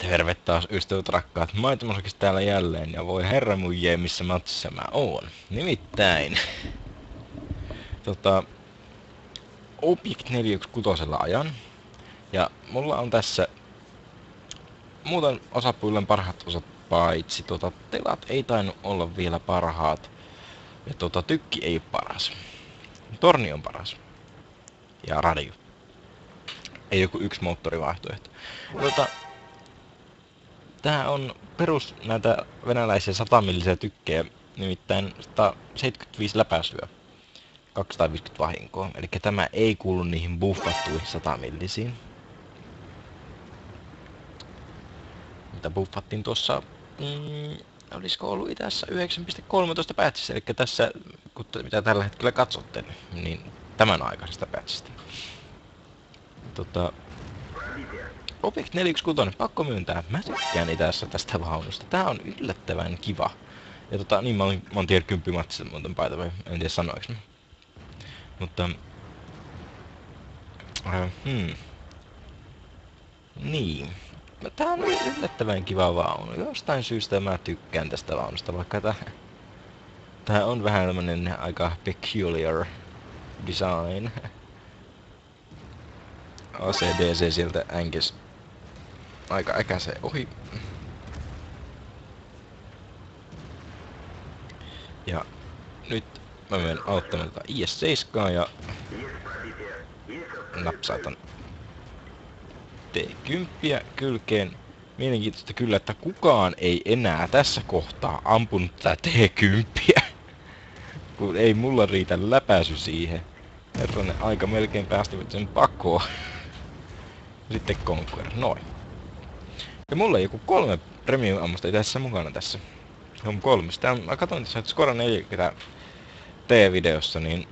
Terve taas ystävät rakkaat, Maitomusakis täällä jälleen ja voi herra mujee missä matsissa mä oon. Nimittäin Object 416 ajan ja mulla on tässä muuten osapuilleen parhaat osat paitsi telat ei tainnut olla vielä parhaat ja tykki ei ole paras. Torni on paras ja radio. Ei joku yksi moottorivaihtoehto. Tää on perus näitä venäläisiä 100-millisiä tykkejä, nimittäin 175 läpäisyä, 250 vahinkoa. Eli tämä ei kuulu niihin buffattuihin 100-millisiin. Mitä buffattiin tuossa, olisiko ollut itässä 9.13 patchissa, eli tässä, mitä tällä hetkellä katsotte, niin tämän aikaisesta patchista. Object 416, pakko myöntää, mä tykkään itässä tästä vaunusta. Tää on yllättävän kiva. Ja niin mä oon tier 10 matsissa muuten paita, vai en tiedä sanoiks mä. Mutta... Niin. Tää on yllättävän kiva vaunu. Jostain syystä mä tykkään tästä vaunusta, vaikka tää on vähän tämmönen aika peculiar design. ACDC sieltä änkes aika äkäseen ohi. Ja nyt mä menen auttamaan tätä IS-7 ja napsautan T10 kylkeen. Mielenkiintoista kyllä, että kukaan ei enää tässä kohtaa ampunut tätä T10. Kun ei mulla riitä läpäisy siihen. Herranen aika melkein päästivät sen pakoon. Sitten Conquer, noin. Ja mulla on joku 3 premium-ammusta tässä mukana tässä. Se on 3. Sitä mä katsoin tässä Skora 40 T-videossa, niin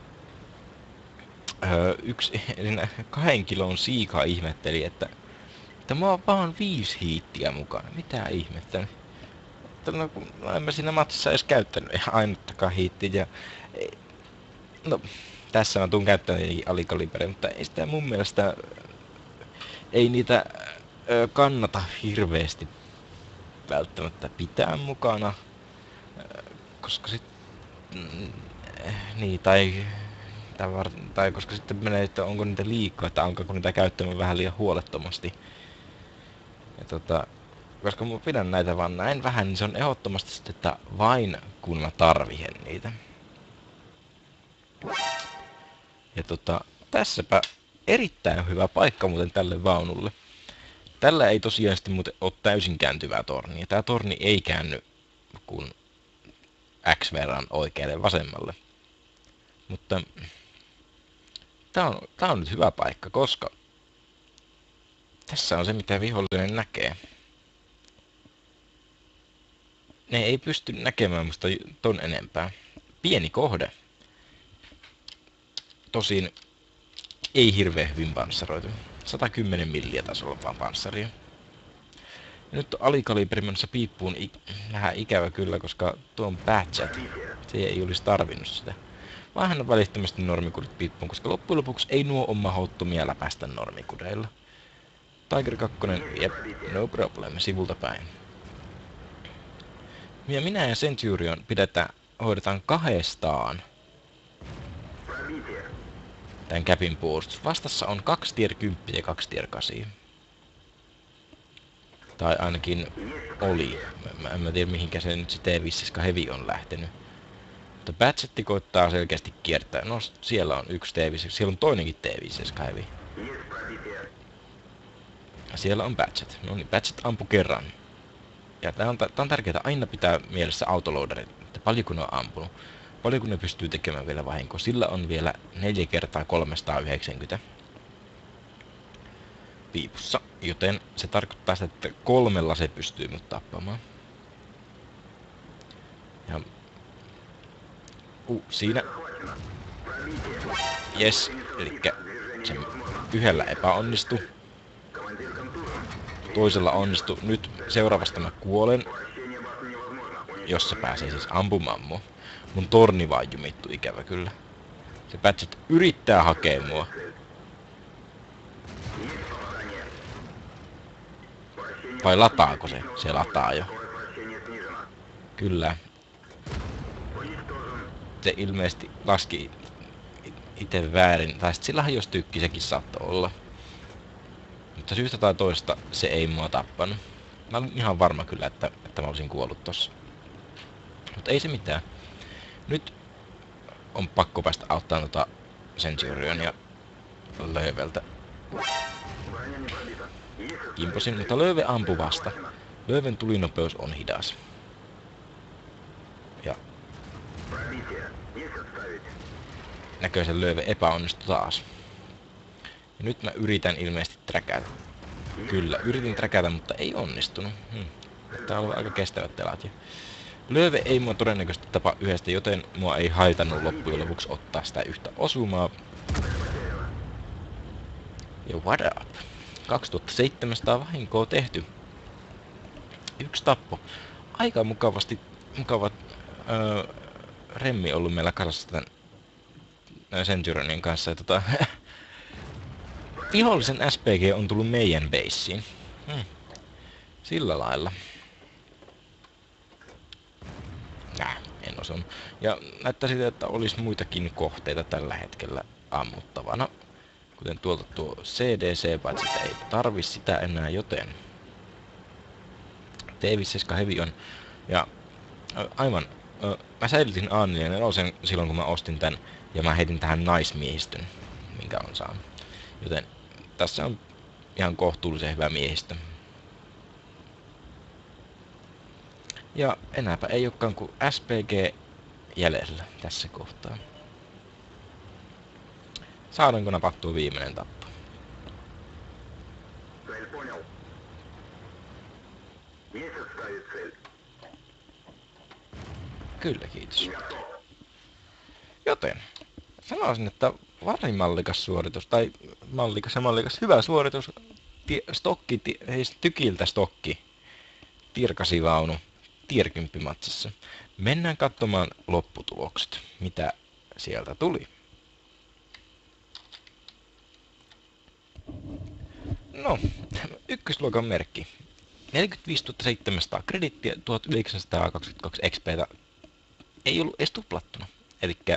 yksi siinä 2 kilon siika ihmetteli, että mulla on vaan 5 hiittiä mukana. Mitä ihmettä? No, en mä siinä matsissa edes käyttänyt ainuttakaan hiittiä. Ja, no, tässä mä tuun käyttämään alikaliberi, mutta ei sitä mun mielestä... Ei niitä kannata hirveesti välttämättä pitää mukana, koska sit... niin, tai koska sitten menee, että onko niitä liikaa, että alkaako niitä käyttämään vähän liian huolettomasti. Ja koska mä pidän näitä vaan näin vähän, niin se on ehdottomasti sitten, että vain kun mä tarvihen niitä. Ja tässäpä erittäin hyvä paikka muuten tälle vaunulle. Tällä ei tosiaan sitten muuten ole täysin kääntyvää tornia. Tää torni ei käänny kuin X verran oikealle vasemmalle. Mutta tää on nyt hyvä paikka, koska tässä on se, mitä vihollinen näkee. Ne ei pysty näkemään musta ton enempää. Pieni kohde. Tosin ei hirveän hyvin panssaroitu. 110 milliä taisi olla vaan panssaria. Ja nyt on alikaliberi menossa piippuun vähän ikävä kyllä, koska tuon Badget, se ei olisi tarvinnut sitä. Vaan on välittömästi normikudit piippuun, koska loppujen lopuksi ei nuo ole mahdottomia läpäistä normikudeilla. Tiger 2, jep, no problem, sivulta päin. Ja minä ja Centurion hoidetaan kahdestaan tän käpin puolustus. Vastassa on 2 tier 10 ja 2 tier 8. Tai ainakin oli. Mä en tiedä mihinkä se nyt se T5 Heavy on lähtenyt. Mutta Badgetti koittaa selkeästi kiertää. No siellä on yksi T5, siellä on toinenkin T5 Heavy. Ja siellä on Badget. No niin, Badget ampui kerran. Ja tää on tärkeää aina pitää mielessä autoloaderit, että paljonko ne on ampunut. Paljonko ne pystyy tekemään vielä vahinkoa. Sillä on vielä 4 kertaa 390 piipussa, joten se tarkoittaa sitä, että 3 se pystyy mut tappamaan. Ja... siinä. Jes, elikkä se yhdellä epäonnistu. Toisella onnistu. Nyt seuraavasta mä kuolen. Jos se pääsee siis ampumaan mua. Mun torni vaan jumittu, ikävä kyllä. Se Badget yrittää hakea mua. Vai lataako se? Se lataa jo. Kyllä. Se ilmeisesti laski itse väärin. Tai sit sillähän jos tykki sekin saattoi olla. Mutta syystä tai toista se ei mua tappanut. Mä olin ihan varma kyllä, että mä olisin kuollut tossa. Mutta ei se mitään. Nyt on pakko päästä auttaa tota Centurionia Lööveltä. Kimposin, mutta Lööve ampui vasta. Lööven tulinopeus on hidas. Ja näköisen Lööve epäonnistui taas. Ja nyt mä yritän ilmeisesti träkätä. Kyllä, yritin träkätä, mutta ei onnistunut. Tää on aika kestävät telat. Lööve ei mua todennäköisesti tapa yhdestä, joten mua ei haitannut loppujen lopuksi ottaa sitä yhtä osumaa. Ja what up? 2700 vahinkoa tehty. Yksi tappo. Aika mukavat remmi ollut meillä kasassa tän Centurionin kanssa. Ja vihollisen SPG on tullut meidän beissiin. Sillä lailla. En osunut. Ja näyttää siltä, että olisi muitakin kohteita tällä hetkellä ammuttavana. Kuten tuolta tuo CDC, paitsi sitä ei tarvi sitä enää, joten TV7 Heavy on. Ja aivan, mä säilytin A4 silloin kun mä ostin tän, ja mä heitin tähän naismiehistön, minkä on saanut. Joten tässä on ihan kohtuullisen hyvä miehistö. Ja enääpä ei olekaan kuin SPG jäljellä tässä kohtaa. Saadaanko napattua viimeinen tappo? Kyllä, kiitos. Joten sanoisin, että varsin mallikas suoritus, tai mallikas hyvä suoritus. Tykiltä stokki. Tirkasivaunu. Tier 10 matsissa. Mennään katsomaan lopputulokset. Mitä sieltä tuli? No, ykkösluokan merkki. 45 700 kredittiä, 1922 XPtä. Ei ollut edes tuplattuna. Elikkä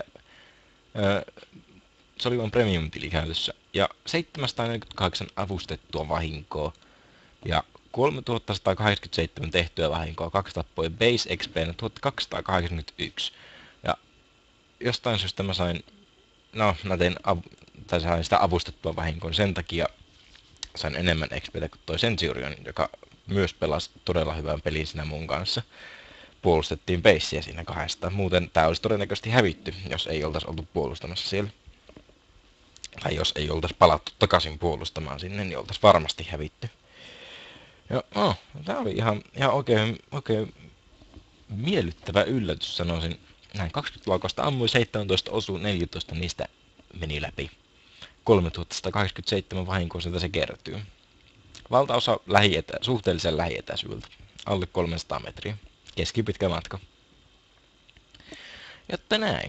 se oli vain premium-tili käytössä. Ja 748 avustettua vahinkoa. Ja 3187 tehtyä vahinkoa, 2 tappoja, base XP 1281. Ja jostain syystä mä sain, sain sitä avustettua vahinkoa, sen takia sain enemmän XPtä kuin toi Centurion, joka myös pelasi todella hyvän pelin siinä mun kanssa. Puolustettiin basea siinä kahdesta. Muuten tää olisi todennäköisesti hävitty, jos ei oltaisi oltu puolustamassa siellä. Tai jos ei oltaisi palattu takaisin puolustamaan sinne, niin oltaisi varmasti hävitty. Ja tää oli ihan oikein miellyttävä yllätys, sanoisin. Näin 20 laukausta ammui, 17 osui, 14 niistä meni läpi. 3187 vahinkoa sieltä se kertyy. Valtaosa suhteellisen lähietäisyydeltä. Alle 300 metriä. Keskipitkä matka. Jotta näin.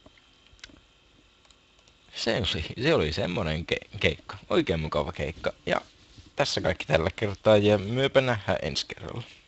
Se oli semmonen keikka. Oikein mukava keikka. Ja tässä kaikki tällä kertaa ja myöpä nähdään ensi kerralla.